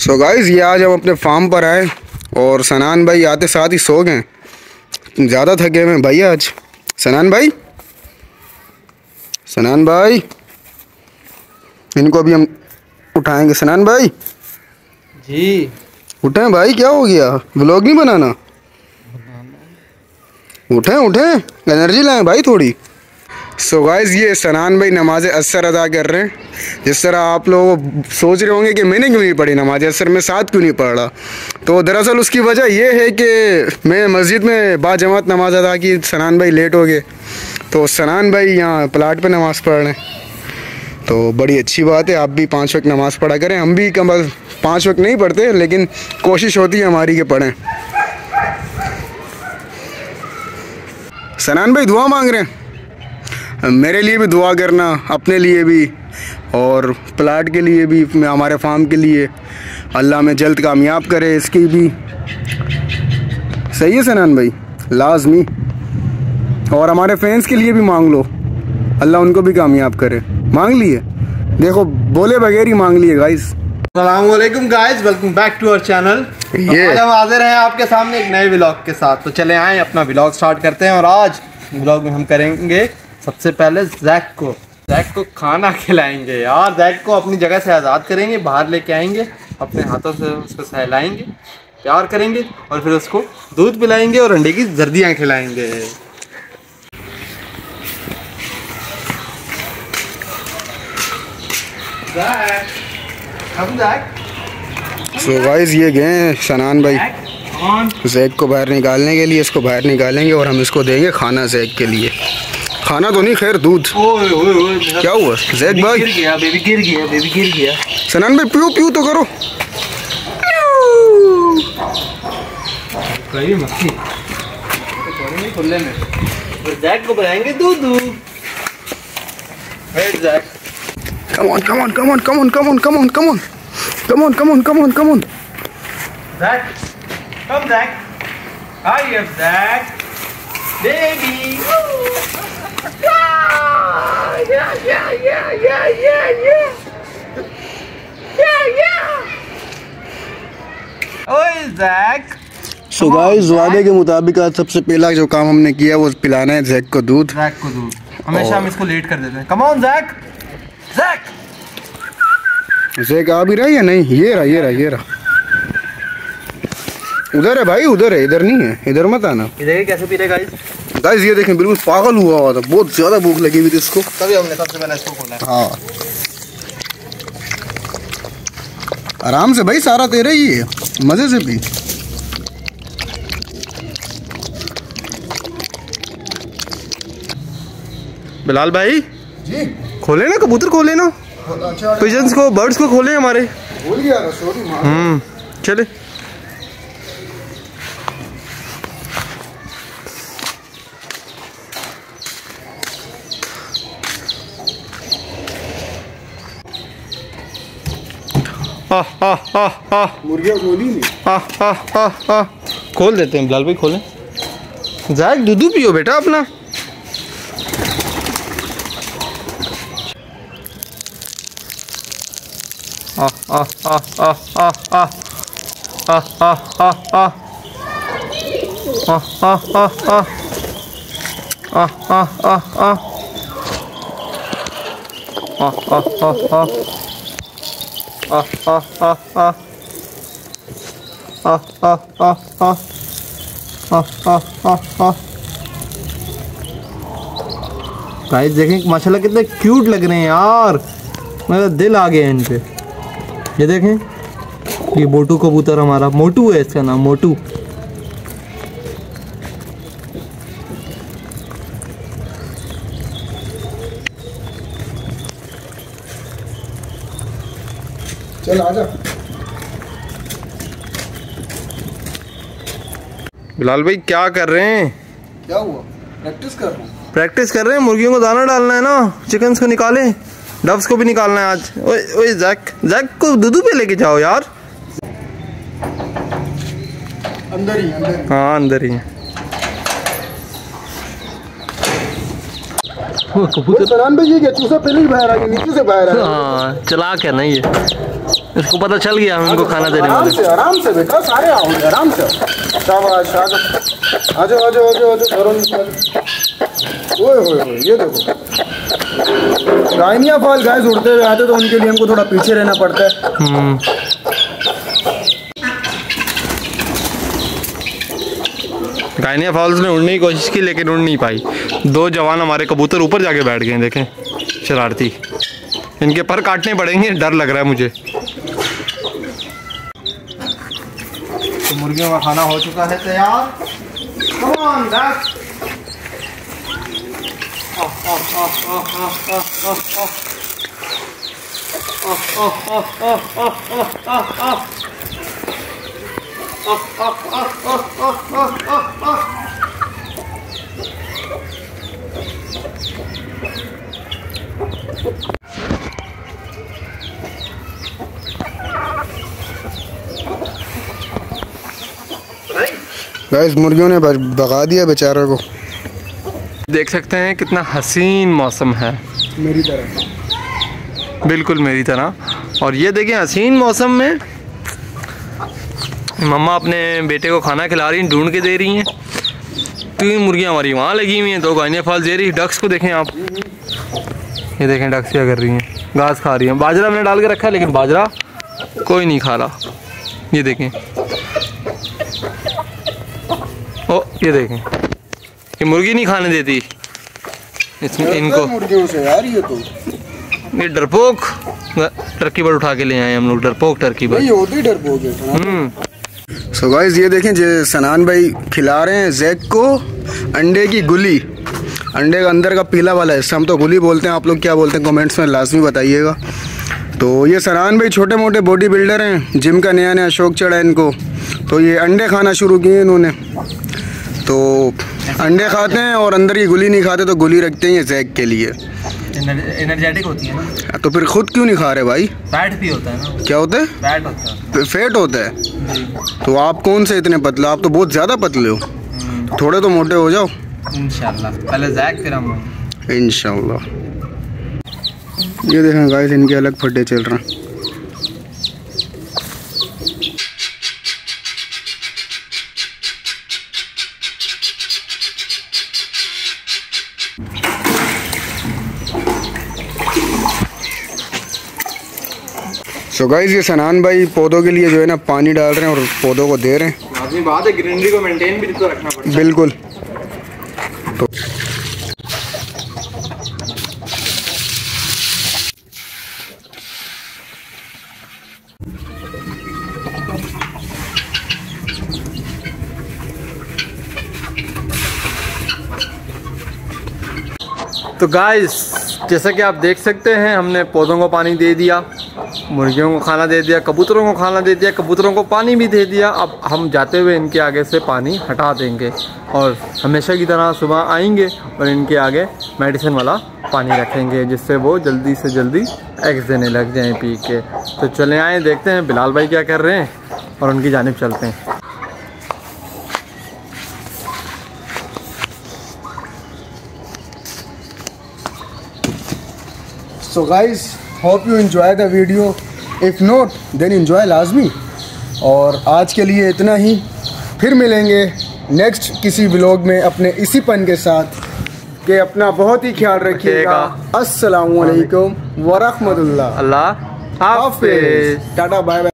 So guys ये आज हम अपने फार्म पर आए और सनान भाई आते साथ ही सो गए। ज़्यादा थके हुए भाई आज। सनान भाई इनको अभी हम उठाएंगे। सनान भाई जी उठें भाई, क्या हो गया? व्लॉग नहीं बनाना? उठें एनर्जी लाएं भाई थोड़ी। सो गाइस ये सनान भाई नमाज असर अदा कर रहे हैं। जिस तरह आप लोग सोच रहे होंगे कि मैंने क्यों नहीं पढ़ी नमाज असर, में साथ क्यों नहीं पढ़ रहा, तो दरअसल उसकी वजह ये है कि मैं मस्जिद में बाजमात नमाज अदा की, सनान भाई लेट हो गए, तो सनान भाई यहाँ प्लाट पे नमाज़ पढ़ रहे हैं। तो बड़ी अच्छी बात है, आप भी 5 वक्त नमाज़ पढ़ा करें। हम भी कम 5 वक्त नहीं पढ़ते, लेकिन कोशिश होती है हमारी कि पढ़ें। सनान भाई दुआ मांग रहे हैं, मेरे लिए भी दुआ करना, अपने लिए भी और प्लाट के लिए भी, हमारे फार्म के लिए। अल्लाह में जल्द कामयाब करे इसकी भी। सही है सनान भाई, लाजमी। और हमारे फैंस के लिए भी मांग लो, अल्लाह उनको भी कामयाब करे। मांग लिए, देखो बोले बगैर ही मांग लिए गाइस। अस्सलामुअलैकुम guys, welcome back to our channel. आज हम हाजिर हैं आपके सामने एक नए व्लॉग के साथ। तो चले आए अपना व्लॉग स्टार्ट करते हैं। और आज व्लॉग में हम करेंगे सबसे पहले जैक को खाना खिलाएंगे यार। जैक को अपनी जगह से आज़ाद करेंगे, बाहर लेके आएंगे, अपने हाथों से उसको सहलाएंगे, प्यार करेंगे और फिर उसको दूध पिलाएंगे और अंडे की जर्दियाँ खिलाएंगे। सो गाइस ये गए सनान भाई जैक को बाहर निकालने के लिए। इसको बाहर निकालेंगे और हम इसको देंगे खाना। जैक के लिए खाना तो नहीं, खैर दूध। क्या हुआ जैक भाई? गिर गया। सनान भाई प्यू तो करो। खुले में जैक को बनाएंगे दूध। Come on. Zach, come Zach. Hi, Zach. Baby. Yeah. Oi, Zach. So guys वादे के मुताबिक आज सबसे पहला जो काम हमने किया वो पिलाना है जैक को दूध। हमेशा हम इसको लेट कर देते हैं। Come on Zach. जैक आ भी रहा है या नहीं? ये रहा। उधर है भाई, उधर है, इधर नहीं है। इधर मत आना। इधर कैसे पी रहे गाइस ये देखें, बिल्कुल पागल हुआ था। बहुत ज्यादा भूख लगी हुई थी इसको, तभी हमने सबसे पहले इसको खोला। हाँ आराम से भाई, सारा तेरा ही है, मजे से पी। बिलाल भाई जी खोले ना, कबूतर खोले ना, पिजन्स को, बर्ड्स को खोले हमारे। भूल गया था, सॉरी। चले मुर्गियाँ खोली नहीं। खोल देते हैं बिलाल भाई, खोलें। जैक दूध पियो बेटा अपना। गाइस देखें माशाल्लाह कितने क्यूट लग रहे हैं यार, मेरा दिल आ गया इन पे। ये देखें, ये मोटू कबूतर हमारा, मोटू है इसका नाम, मोटू। चल आजा। बिलाल भाई क्या कर रहे हैं? क्या हुआ? प्रैक्टिस कर रहे हैं। मुर्गियों को दाना डालना है ना, चिकन्स को निकालें, डव्स को भी निकालना है आज। ओए जैक को दूध पे लेके जाओ यार। अंदर ही। हाँ अंदर ही है। कबूतर सरान पे ये क्या चूसा पहले ही बाहर आ गया, नीचे से बाहर आ गया। हाँ चला क्या नहीं है। इसको पता चल गया हम इनको खाना देने वाले। आराम से बेटा, सारे आओगे आराम से। शाबाश, आजो आजो आजो आजो घरों में। ओए होए, ये देखो गायनिया फॉल गाइस उड़ते हुए आते तो उनके लिए हमको थोड़ा पीछे रहना पड़ता है। गायनिया फॉल्स ने उड़ने की कोशिश की लेकिन उड़ नहीं पाई। 2 जवान हमारे कबूतर ऊपर जाके बैठ गए, देखें शरारती। इनके पर काटने पड़ेंगे, डर लग रहा है मुझे। तो मुर्गियों का खाना हो चुका है तैयार। Come on, Duck. गाइस मुर्गियों ने भगा दिया बेचारे को। देख सकते हैं कितना हसीन मौसम है, मेरी तरह, बिल्कुल मेरी तरह। और ये देखिए हसीन मौसम में मम्मा अपने बेटे को खाना खिला रही हैं, ढूंढ के दे रही हैं। 3 मुर्गियाँ हमारी वहाँ लगी हुई हैं, 2 गायनिया फॉल्स दे रही। डक्स को देखें आप, ये देखें डक्स क्या कर रही हैं, घास खा रही हैं। बाजरा मैंने डाल के रखा है लेकिन बाजरा कोई नहीं खा रहा। ये देखें, ओ ये देखें, ये मुर्गी नहीं खाने देती इसमें इनको। मुर्गियों से यार ये डरपोक टर्की बर्ड उठा के ले आए हम लोग, डरपोक टर्की बर्ड। होती डरपोक है। सो गाइस ये देखें जो सनान भाई खिला रहे हैं जैक को अंडे की गुली। अंडे का अंदर का पीला वाला हिस्सा, हम तो गुली बोलते हैं, आप लोग क्या बोलते हैं कमेंट्स में लाजमी बताइएगा। तो ये सनान भाई छोटे मोटे बॉडी बिल्डर हैं, जिम का नया नया शौक चढ़ा है इनको, तो ये अंडे खाना शुरू किए इन्होंने। तो अंडे खाते हैं और अंदर की गुली नहीं खाते, तो गुली रखते हैं ये जैक के लिए। एनर्जेटिक होती है ना। तो फिर खुद क्यों नहीं खा रहे भाई? फैट भी होता है ना। क्या होता है? फैट होता है। फैट होता है। तो आप कौन से इतने पतले? आप तो बहुत ज़्यादा पतले हो, थोड़े तो मोटे हो जाओ इंशाल्लाह। पहले जैक फिर हम इंशाल्लाह। ये देखें गाइस इनके अलग फड्डे चल रहे हैं। सो गाइस ये सनान भाई पौधों के लिए जो है ना पानी डाल रहे हैं और पौधों को दे रहे हैं। लाज़मी बात है, ग्रीनरी को मेंटेन भी तो रखना पड़ता है। बिल्कुल। तो गाइस जैसा कि आप देख सकते हैं, हमने पौधों को पानी दे दिया, मुर्गियों को खाना दे दिया, कबूतरों को खाना दे दिया, कबूतरों को पानी भी दे दिया। अब हम जाते हुए इनके आगे से पानी हटा देंगे और हमेशा की तरह सुबह आएंगे और इनके आगे मेडिसिन वाला पानी रखेंगे, जिससे वो जल्दी से जल्दी एग्स देने लग जाएं पी के। तो चले आए देखते हैं बिलाल भाई क्या कर रहे हैं और उनकी जानिब चलते हैं। So guys, hope you enjoy the video. If not, then enjoy लाजमी। और आज के लिए इतना ही, फिर मिलेंगे नेक्स्ट किसी व्लॉग में अपने इसी पन के साथ। कि अपना बहुत ही ख्याल रखिएगा। अस्सलामुअलैकुम वरहमतुल्लाह। अल्लाह हाफ़िज़। Tata bye bye.